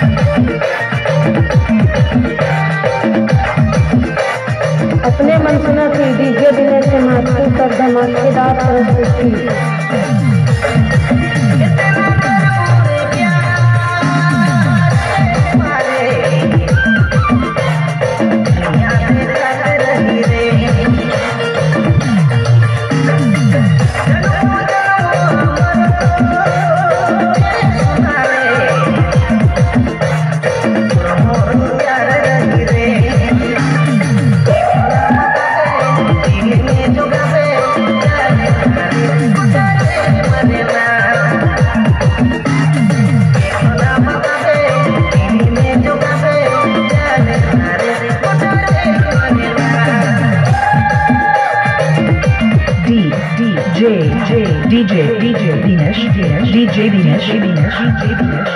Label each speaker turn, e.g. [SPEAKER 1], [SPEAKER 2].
[SPEAKER 1] अपने मन सुना थी डीजे दिने से माथू कर धमाकेदार प्रस्तुति। DJ Dinesh, DJ Dinesh.